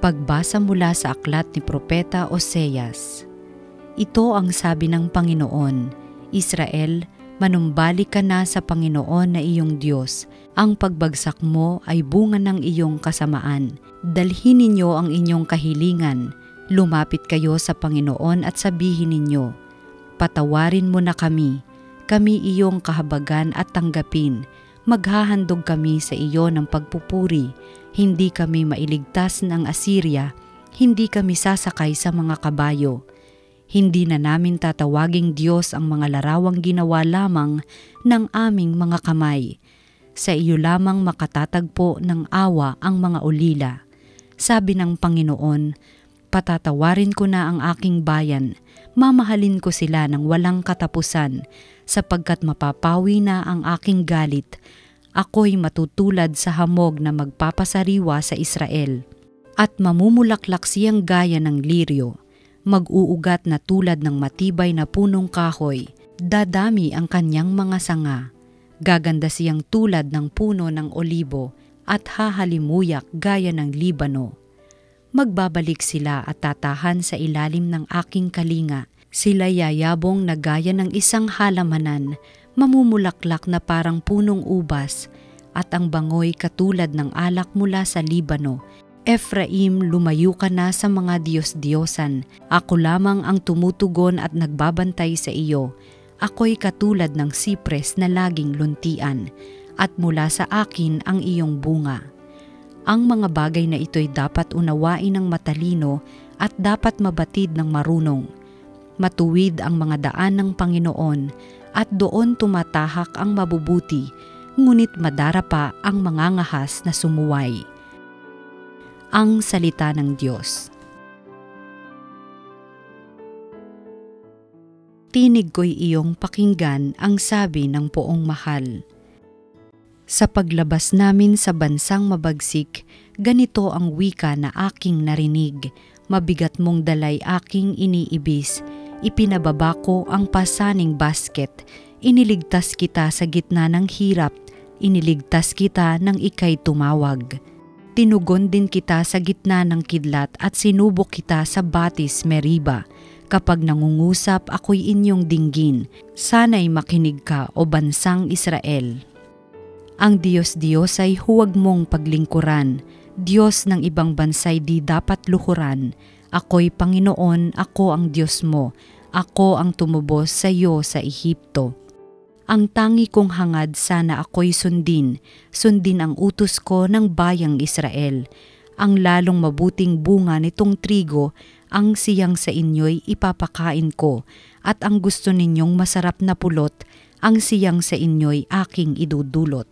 Pagbasa mula sa aklat ni Propeta Oseas. Ito ang sabi ng Panginoon, Israel, manumbalik ka na sa Panginoon na iyong Diyos. Ang pagbagsak mo ay bunga ng iyong kasamaan. Dalhin ninyo ang inyong kahilingan. Lumapit kayo sa Panginoon at sabihin ninyo, patawarin mo na kami. Kami iyong kahabagan at tanggapin. Maghahandog kami sa iyo ng pagpupuri. Hindi kami mailigtas ng Assyria, hindi kami sasakay sa mga kabayo. Hindi na namin tatawaging Diyos ang mga larawang ginawa lamang ng aming mga kamay. Sa iyo lamang makatatagpo ng awa ang mga ulila. Sabi ng Panginoon, patatawarin ko na ang aking bayan, mamahalin ko sila ng walang katapusan, sapagkat mapapawi na ang aking galit. Ako'y matutulad sa hamog na magpapasariwa sa Israel. At mamumulaklak siyang gaya ng liryo, mag-uugat na tulad ng matibay na punong kahoy, dadami ang kanyang mga sanga. Gaganda siyang tulad ng puno ng olibo at hahalimuyak gaya ng Libano. Magbabalik sila at tatahan sa ilalim ng aking kalinga. Sila yayabong na gaya ng isang halamanan, mamumulaklak na parang punong ubas, at ang bangoy katulad ng alak mula sa Libano. Ephraim, lumayo ka na sa mga Diyos-Diyosan. Ako lamang ang tumutugon at nagbabantay sa iyo. Ako'y katulad ng sipres na laging luntian, at mula sa akin ang iyong bunga. Ang mga bagay na ito'y dapat unawain ng matalino at dapat mabatid ng marunong. Matuwid ang mga daan ng Panginoon at doon tumatahak ang mabubuti, ngunit madarapa ang mangangahas na sumuway. Ang salita ng Diyos. Tinig ko'y iyong pakinggan ang sabi ng poong mahal. Sa paglabas namin sa bansang mabagsik, ganito ang wika na aking narinig. Mabigat mong dalay aking iniibis. Ipinababa ko ang pasaning basket. Iniligtas kita sa gitna ng hirap. Iniligtas kita nang ika'y tumawag. Tinugon din kita sa gitna ng kidlat at sinubok kita sa batis Meriba. Kapag nangungusap ako'y inyong dinggin. Sana'y makinig ka o bansang Israel. Ang Diyos-Diyos ay huwag mong paglingkuran. Diyos ng ibang bansay di dapat luhuran. Ako'y Panginoon, ako ang Diyos mo. Ako ang tumubos sa iyo sa Ehipto. Ang tangi kong hangad sana ako'y sundin. Sundin ang utos ko ng bayang Israel. Ang lalong mabuting bunga nitong trigo, ang siyang sa inyo'y ipapakain ko. At ang gusto ninyong masarap na pulot, ang siyang sa inyo'y aking idudulot.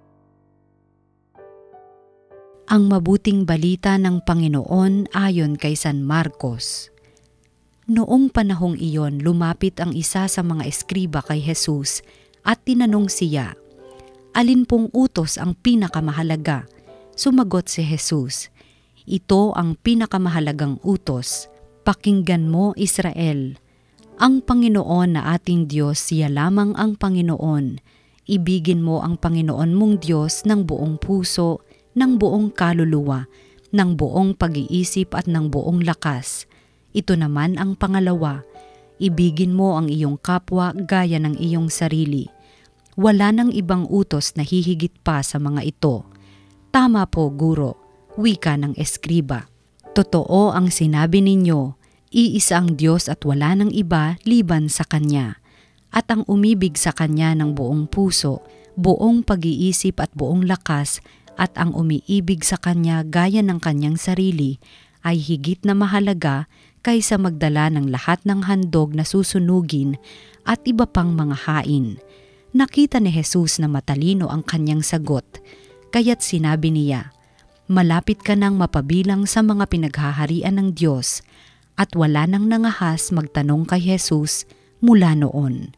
Ang mabuting balita ng Panginoon ayon kay San Marcos. Noong panahong iyon, lumapit ang isa sa mga eskriba kay Jesus at tinanong siya, alin pong utos ang pinakamahalaga? Sumagot si Jesus, ito ang pinakamahalagang utos. Pakinggan mo, Israel. Ang Panginoon na ating Diyos, siya lamang ang Panginoon. Ibigin mo ang Panginoon mong Diyos ng buong puso, ng buong kaluluwa, ng buong pag-iisip at ng buong lakas. Ito naman ang pangalawa, ibigin mo ang iyong kapwa gaya ng iyong sarili. Wala nang ibang utos na hihigit pa sa mga ito. Tama po, Guro, wika ng eskriba. Totoo ang sinabi ninyo, iisa ang Diyos at wala nang iba liban sa Kanya. At ang umibig sa Kanya ng buong puso, buong pag-iisip at buong lakas, at ang umiibig sa Kanya gaya ng kanyang sarili ay higit na mahalaga kaysa magdala ng lahat ng handog na susunugin at iba pang mga hain. Nakita ni Jesus na matalino ang kanyang sagot, kaya't sinabi niya, malapit ka nang mapabilang sa mga pinaghaharian ng Diyos, at wala nang nangahas magtanong kay Jesus mula noon.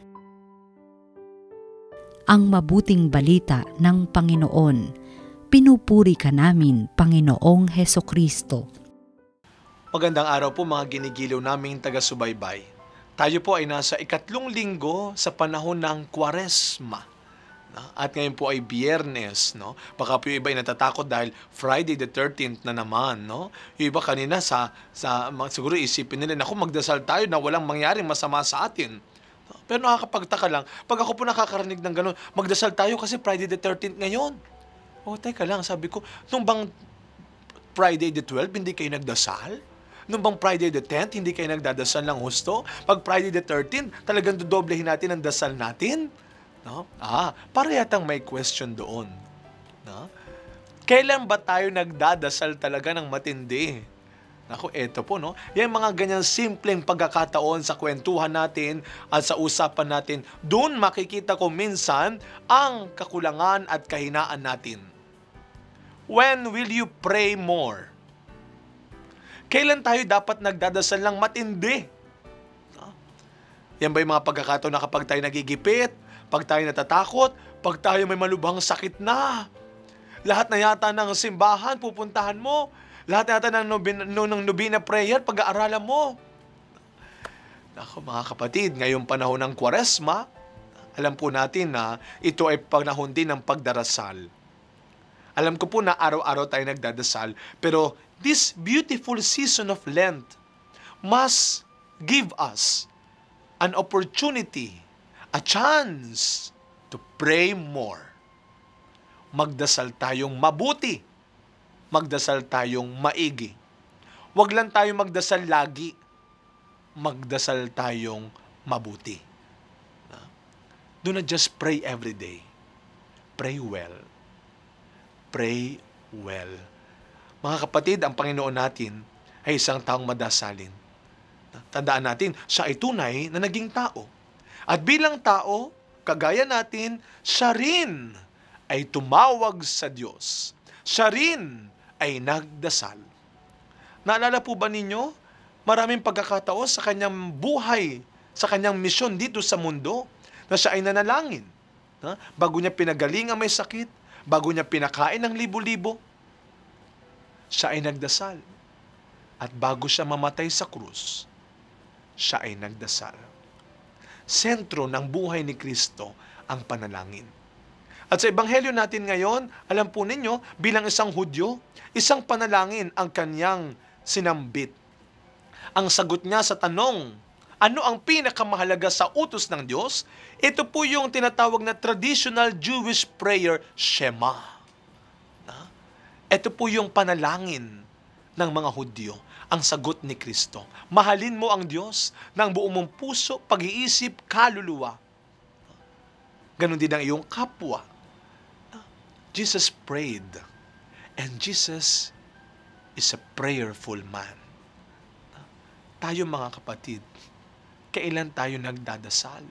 Ang mabuting balita ng Panginoon. Pinupuri ka namin, Panginoong Hesukristo. Magandang araw po mga ginigiliw naming taga-subaybay. Tayo po ay nasa ikatlong linggo sa panahon ng Kwaresma. At ngayon po ay Biyernes, no? Baka po yung iba ay natatakot dahil Friday the 13th na naman, no? Yung iba kanina siguro isipin nila, naku, magdasal tayo na walang mangyaring masama sa atin. Pero nakakapagtaka lang, pag ako po nakakarinig ng gano'n, magdasal tayo kasi Friday the 13th ngayon. Teka lang, sabi ko, nung bang Friday the 12th, hindi kayo nagdasal? Nung bang Friday the 10th, hindi kayo nagdadasal ng husto? Pag Friday the 13th, talagang dodoblehin natin ang dasal natin? No? Para yatang may question doon. No? Kailan ba tayo nagdadasal talaga ng matindi? Naku, eto po, no? Yung mga ganyan simpleng pagkakataon sa kwentuhan natin at sa usapan natin, doon makikita ko minsan ang kakulangan at kahinaan natin. When will you pray more? Kailan tayo dapat nagdadasal ng matindi? No? Yan ba yung mga pagkakataon na kapag tayo nagigipit, pag tayo natatakot, pag tayo may malubhang sakit na, lahat na yata ng simbahan, pupuntahan mo, lahat na yata ng nobina prayer, pag-aaralan mo. Ako mga kapatid, ngayong panahon ng Kwaresma, alam po natin na ito ay panahon din ng pagdarasal. Alam ko po na araw-araw tayo nagdadasal, pero this beautiful season of Lent must give us an opportunity, a chance to pray more. Magdasal tayong mabuti. Magdasal tayong maigi. Huwag lang tayong magdasal lagi. Magdasal tayong mabuti. Do not just pray every day. Pray well. Pray well. Mga kapatid, ang Panginoon natin ay isang taong madasalin. Tandaan natin, siya ay tunay na naging tao. At bilang tao, kagaya natin, siya rin ay tumawag sa Diyos. Siya rin ay nagdasal. Naalala po ba ninyo? Maraming pagkakataon sa kanyang buhay, sa kanyang misyon dito sa mundo, na siya ay nanalangin. Bago niya pinagaling ang may sakit, bago niya pinakain ng libo-libo, siya ay nagdasal. At bago siya mamatay sa krus, siya ay nagdasal. Sentro ng buhay ni Kristo ang panalangin. At sa Ebanghelyo natin ngayon, alam po ninyo, bilang isang Hudyo, isang panalangin ang kanyang sinambit. Ang sagot niya sa tanong, ano ang pinakamahalaga sa utos ng Diyos? Ito po yung tinatawag na traditional Jewish prayer, Shema. Ito po yung panalangin ng mga Hudyo. Ang sagot ni Kristo. Mahalin mo ang Diyos ng buong mong puso, pag-iisip, kaluluwa. Ganon din ang iyong kapwa. Jesus prayed. And Jesus is a prayerful man. Tayo mga kapatid, kailan tayo nagdadasal?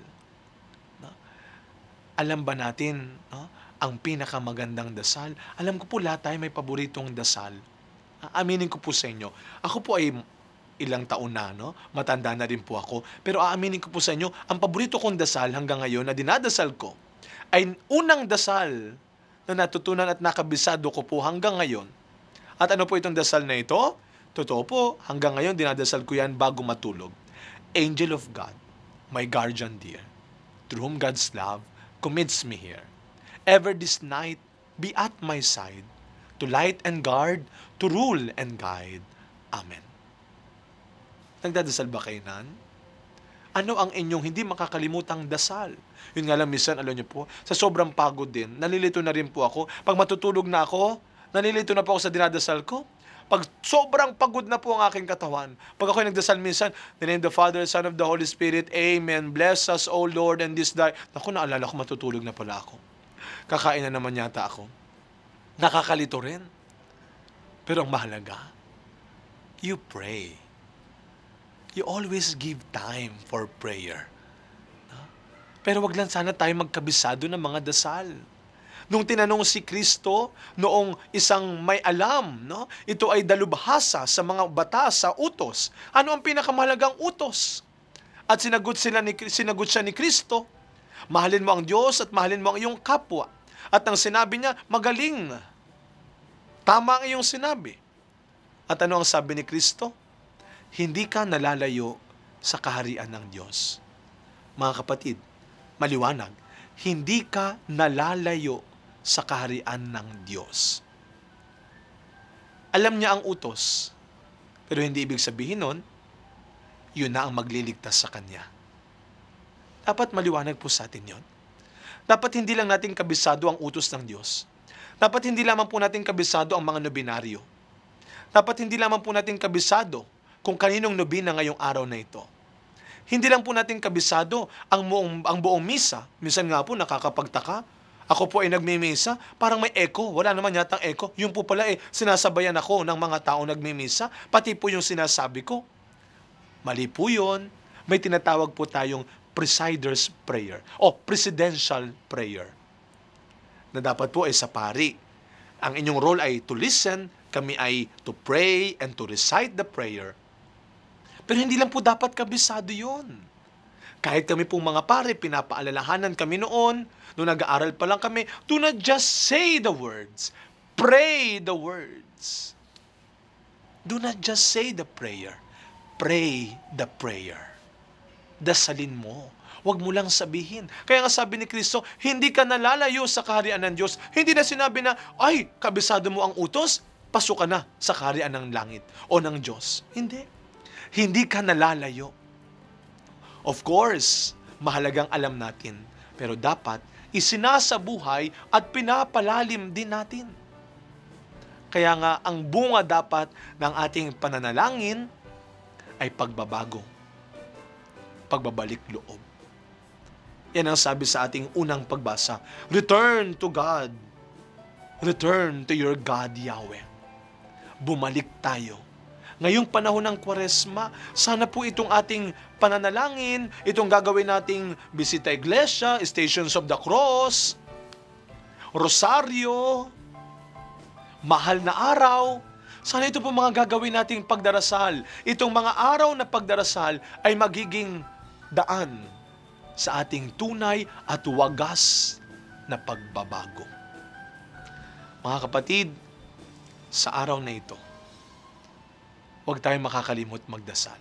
Alam ba natin ang pinakamagandang dasal? Alam ko po lahat tayo may paboritong dasal. Aaminin ko po sa inyo, ako po ay ilang taon na, matanda na rin po ako, pero aaminin ko po sa inyo, ang paborito kong dasal hanggang ngayon na dinadasal ko, ay unang dasal na natutunan at nakabisado ko po hanggang ngayon. At ano po itong dasal na ito? Totoo po, hanggang ngayon dinadasal ko yan bago matulog. Angel of God, my guardian dear, through whom God's love commits me here. Ever this night, be at my side, to light and guard, to rule and guide. Amen. Nagdadasal ba kayo nan? Ano ang inyong hindi makakalimutang dasal? Yun nga lang, minsan, alam niyo po, sa sobrang pagod din, nalilito na rin po ako. Pag matutulog na ako, nalilito na po ako sa dinadasal ko. Pag sobrang pagod na po ang aking katawan, pag ako'y nagdasal minsan, in the name of the Father, Son of the Holy Spirit, Amen. Bless us, O Lord, and this day. Naku, naalala ko, matutulog na pala ako. Kakain na naman yata ako. Nakakalito rin. Pero ang mahalaga, you pray. You always give time for prayer. Pero wag lang sana tayo magkabisado ng mga dasal. Nung tinanong si Kristo, noong isang may alam, ito ay dalubhasa sa mga batas, sa utos. Ano ang pinakamahalagang utos? At sinagot siya ni Kristo, mahalin mo ang Diyos at mahalin mo ang iyong kapwa. At ang sinabi niya, magaling. Tama ang iyong sinabi. At ano ang sabi ni Kristo? Hindi ka nalalayo sa kaharian ng Diyos. Mga kapatid, maliwanag, hindi ka nalalayo sa kaharian ng Diyos. Alam niya ang utos, pero hindi ibig sabihin nun, yun na ang magliligtas sa Kanya. Dapat maliwanag po sa atin yun. Dapat hindi lang natin kabisado ang utos ng Diyos. Dapat hindi lamang po natin kabisado ang mga nobinaryo. Dapat hindi lamang po natin kabisado kung kaninong nobina ngayong araw na ito. Hindi lang po natin kabisado ang buong misa. Minsan nga po nakakapagtaka. Ako po ay nagmimisa, parang may echo. Wala naman yatang echo. Yung po pala sinasabayan ako ng mga tao nagmimisa, pati po yung sinasabi ko. Mali po yun. May tinatawag po tayong presider's prayer o presidential prayer na dapat po ay sa pari. Ang inyong role ay to listen, kami ay to pray and to recite the prayer. Pero hindi lang po dapat kabisado yun. Kahit kami pong mga pare, pinapaalalahanan kami noon, nung nag-aaral pa lang kami, do not just say the words, pray the words. Do not just say the prayer, pray the prayer. Dasalin mo. Huwag mo lang sabihin. Kaya nga sabi ni Kristo, hindi ka nalalayo sa kaharian ng Diyos. Hindi na sinabi na, ay, kabisado mo ang utos, pasok ka na sa kaharian ng langit o ng Diyos. Hindi. Hindi ka nalalayo. Of course, mahalagang alam natin, pero dapat isinasabuhay at pinapalalim din natin. Kaya nga, ang bunga dapat ng ating pananalangin ay pagbabago. Pagbabalik loob. Yan ang sabi sa ating unang pagbasa. Return to God. Return to your God, Yahweh. Bumalik tayo. Ngayong panahon ng Kwaresma, sana po itong ating pananalangin, itong gagawin nating bisita iglesia, Stations of the Cross, Rosaryo, mahal na araw, sana ito po mga gagawin nating pagdarasal. Itong mga araw na pagdarasal ay magiging daan sa ating tunay at wagas na pagbabago. Mga kapatid, sa araw na ito, huwag tayong makakalimot magdasal.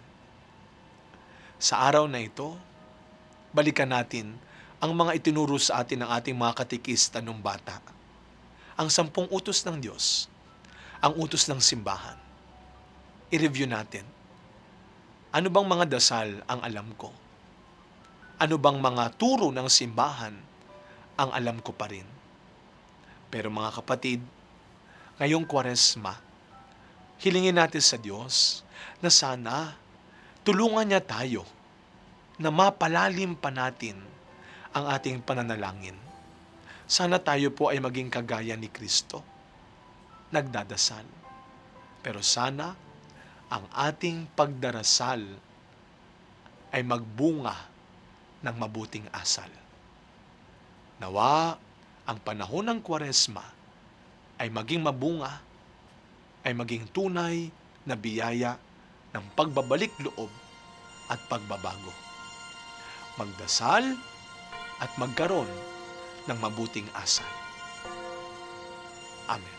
Sa araw na ito, balikan natin ang mga itinuro sa atin ng ating mga katikista nung bata. Ang 10 utos ng Diyos, ang utos ng simbahan. I-review natin. Ano bang mga dasal ang alam ko? Ano bang mga turo ng simbahan ang alam ko pa rin? Pero mga kapatid, ngayong Kwaresma, hilingin natin sa Diyos na sana tulungan niya tayo na mapalalim pa natin ang ating pananalangin. Sana tayo po ay maging kagaya ni Kristo, nagdadasal. Pero sana ang ating pagdarasal ay magbunga ng mabuting asal. Nawa ang panahon ng Kwaresma ay maging mabunga, ay maging tunay na biyaya ng pagbabalik loob at pagbabago. Magdasal at magkaroon ng mabuting asal. Amen.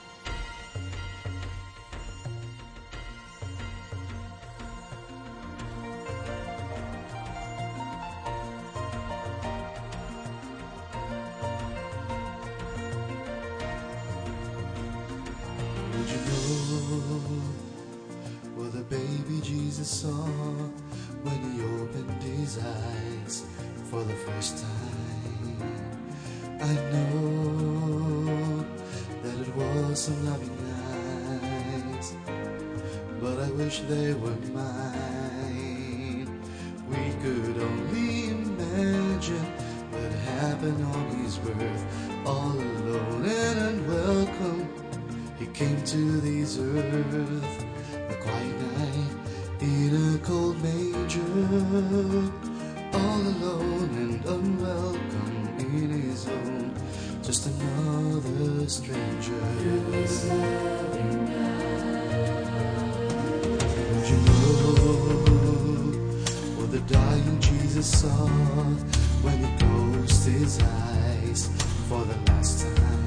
Did you know what the baby Jesus saw when he opened his eyes for the first time? I know that it was some loving eyes, but I wish they were mine. We could only imagine what happened on his birth, all alone and unwelcome. He came to this earth, a quiet night in a cold manger, all alone and unwelcome in his own, just another stranger. Did you know what the dying Jesus saw when he closed his eyes for the last time?